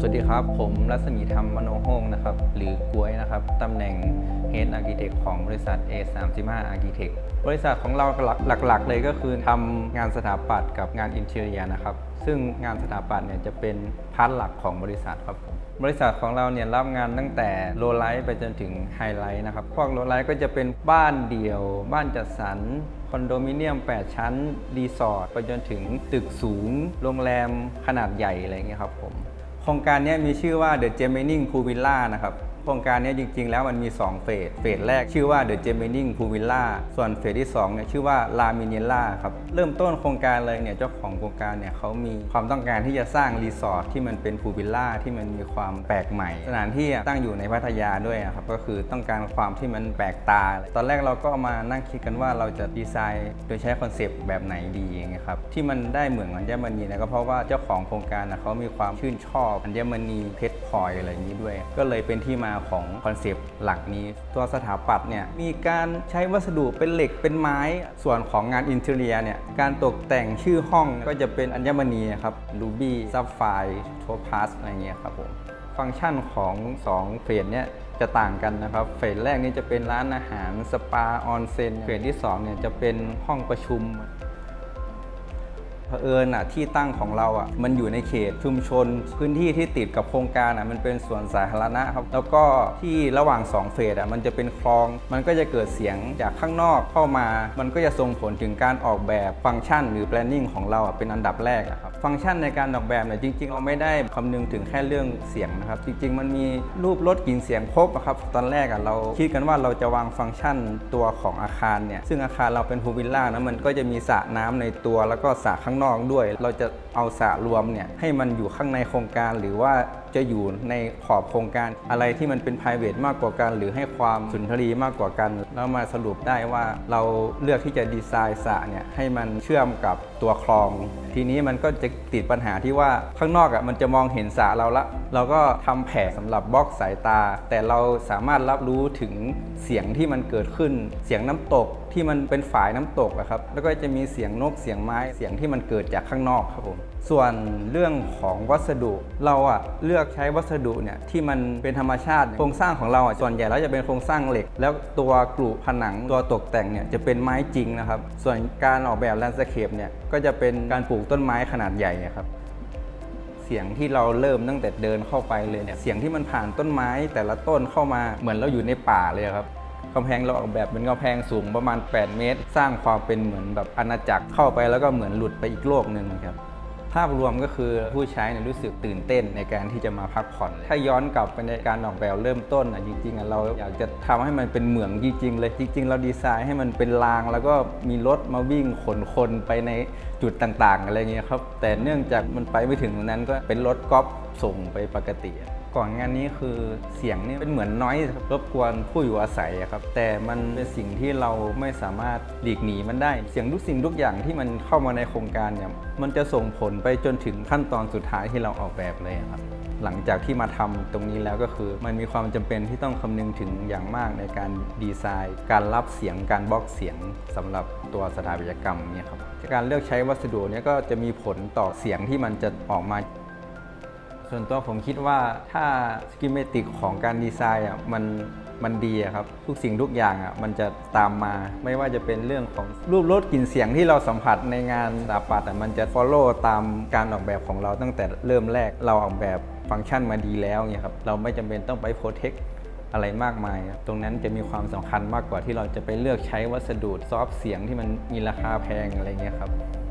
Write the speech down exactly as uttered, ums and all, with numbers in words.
สวัสดีครับผมรัศมีธรรมมโนโฮงนะครับหรือกล้วยนะครับตำแหน่ง Head Architect ของบริษัท เอ สามสิบห้า Architect บริษัทของเราหลักๆเลยก็คือทำงานสถาปัตย์กับงานอินเทเรียนะครับซึ่งงานสถาปัตย์เนี่ยจะเป็นพาร์ทหลักของบริษัทครับผมบริษัทของเราเนี่ยรับงานตั้งแต่โลไลท์ไปจนถึงไฮไลท์นะครับพวกโลไลท์ก็จะเป็นบ้านเดี่ยวบ้านจัดสรรคอนโดมิเนียมแปดชั้นรีสอร์ทไปจนถึงตึกสูงโรงแรมขนาดใหญ่อะไรเงี้ยครับผมโครงการนี้มีชื่อว่า The Gemmining Pool Villa นะครับโครงการนี้จริงๆแล้วมันมีสองเฟสเฟสแรกชื่อว่า The Gemmining Pool Villa ส่วนเฟสที่สองเนี่ยชื่อว่า La Miniera ครับเริ่มต้นโครงการเลยเนี่ยเจ้าของโครงการเนี่ยเขามีความต้องการที่จะสร้างรีสอร์ทที่มันเป็นพูลวิลล่าที่มันมีความแปลกใหม่สถานที่ตั้งอยู่ในพัทยาด้วยครับก็คือต้องการความที่มันแปลกตาตอนแรกเราก็มานั่งคิดกันว่าเราจะดีไซน์โดยใช้คอนเซปต์แบบไหนดีอย่างเงี้ยครับที่มันได้เหมือนอัญมณีนะก็เพราะว่าเจ้าของโครงการนะเขามีความชื่นชอบอัญมณีเพชรพลอยอะไรอย่างนี้ด้วยก็เลยเป็นที่มาของคอนเซปต์หลักนี้ตัวสถาปัตย์เนี่ยมีการใช้วัสดุเป็นเหล็กเป็นไม้ส่วนของงานอินเทเรียเนี่ยการตกแต่งชื่อห้องก็จะเป็นอัญมณีครับรูบี้ซับไฟร์โทพาสอะไรเงี้ยครับผมฟังก์ชันของสองเฟสเนี่ยจะต่างกันนะครับเฟสแรกนี่จะเป็นร้านอาหารสปาออนเซ็นเฟสที่สองเนี่ยจะเป็นห้องประชุมเผอิญอ่ะที่ตั้งของเราอ่ะมันอยู่ในเขตชุมชนพื้นที่ที่ติดกับโครงการอ่ะมันเป็นสวนสาธารณะครับแล้วก็ที่ระหว่างสองเฟสอ่ะมันจะเป็นคลองมันก็จะเกิดเสียงจากข้างนอกเข้ามามันก็จะส่งผลถึงการออกแบบฟังก์ชันหรือ planning ของเราอ่ะเป็นอันดับแรกอ่ะครับฟังก์ชันในการออกแบบเนี่ยจริงๆเราไม่ได้คำนึงถึงแค่เรื่องเสียงนะครับจริงๆมันมีรูปลดกลิ่นเสียงครบครับตอนแรกอ่ะเราคิดกันว่าเราจะวางฟังก์ชันตัวของอาคารเนี่ยซึ่งอาคารเราเป็นพูลวิลล่านะมันก็จะมีสระน้ำในตัวแล้วก็สระข้างนอกด้วยเราจะเอาสระรวมเนี่ยให้มันอยู่ข้างในโครงการหรือว่าจะอยู่ในขอบโครงการอะไรที่มันเป็น private มากกว่ากันหรือให้ความสุนทรีมากกว่ากันแล้วมาสรุปได้ว่าเราเลือกที่จะดีไซน์สระเนี่ยให้มันเชื่อมกับตัวคลองทีนี้มันก็จะติดปัญหาที่ว่าข้างนอกอ่ะมันจะมองเห็นสระเราละเราก็ทำแผงสำหรับบล็อกสายตาแต่เราสามารถรับรู้ถึงเสียงที่มันเกิดขึ้นเสียงน้ำตกที่มันเป็นฝายน้ำตกอะครับแล้วก็จะมีเสียงนกเสียงไม้เสียงที่มันเกิดจากข้างนอกครับผมส่วนเรื่องของวัสดุเราอะเลือกใช้วัสดุเนี่ยที่มันเป็นธรรมชาติโครงสร้างของเราอะส่วนใหญ่แล้วจะเป็นโครงสร้างเหล็กแล้วตัวกรุผนังตัวตกแต่งเนี่ยจะเป็นไม้จริงนะครับส่วนการออกแบบแลนด์สเคปเนี่ยก็จะเป็นการปลูกต้นไม้ขนาดใหญ่ครับเสียงที่เราเริ่มตั้งแต่เดินเข้าไปเลยเนี่ยเสียงที่มันผ่านต้นไม้แต่ละต้นเข้ามาเหมือนเราอยู่ในป่าเลยครับกำแพงเราออกแบบเป็นกำแพงสูงประมาณแปดเมตรสร้างความเป็นเหมือนแบบอาณาจักรเข้าไปแล้วก็เหมือนหลุดไปอีกโลกหนึ่งครับภาพรวมก็คือผู้ใช้เนี่ยรู้สึกตื่นเต้นในการที่จะมาพักผ่อนถ้าย้อนกลับไปในการออกแบบเริ่มต้นอ่ะจริงๆเราอยากจะทำให้มันเป็นเหมืองจริงๆเลยจริงๆเราดีไซน์ให้มันเป็นรางแล้วก็มีรถมาวิ่งขนคนไปในจุดต่างๆอะไรเงี้ยครับแต่เนื่องจากมันไปไม่ถึงตรงนั้นก็เป็นรถก๊อปส่งไปปกติก่อนงานนี้คือเสียงนี่เป็นเหมือนน้อยรบกวนผู้อยู่อาศัยครับแต่มันเป็นสิ่งที่เราไม่สามารถหลีกหนีมันได้เสียงทุกสิ่งทุกอย่างที่มันเข้ามาในโครงการเนี่ยมันจะส่งผลไปจนถึงขั้นตอนสุดท้ายที่เราออกแบบเลยครับหลังจากที่มาทำตรงนี้แล้วก็คือมันมีความจำเป็นที่ต้องคำนึงถึงอย่างมากในการดีไซน์การรับเสียงการบล็อกเสียงสำหรับตัวสถาปัตยกรรมเนี่ยครับการเลือกใช้วัสดุเนี่ยก็จะมีผลต่อเสียงที่มันจะออกมาส่วนตัวผมคิดว่าถ้าสกิมเมติกของการดีไซน์อ่ะมันมันดีครับทุกสิ่งทุกอย่างอ่ะมันจะตามมาไม่ว่าจะเป็นเรื่องของรูปรสกลิ่นเสียงที่เราสัมผัสในงานสถาปัตย์มันจะ follow ตามการออกแบบของเราตั้งแต่เริ่มแรกเราออกแบบฟังก์ชันมาดีแล้วเนี่ยครับเราไม่จำเป็นต้องไปโปรเทคอะไรมากมายตรงนั้นจะมีความสำคัญมากกว่าที่เราจะไปเลือกใช้วัสดุซอฟต์เสียงที่มันมีราคาแพงอะไรเงี้ยครับ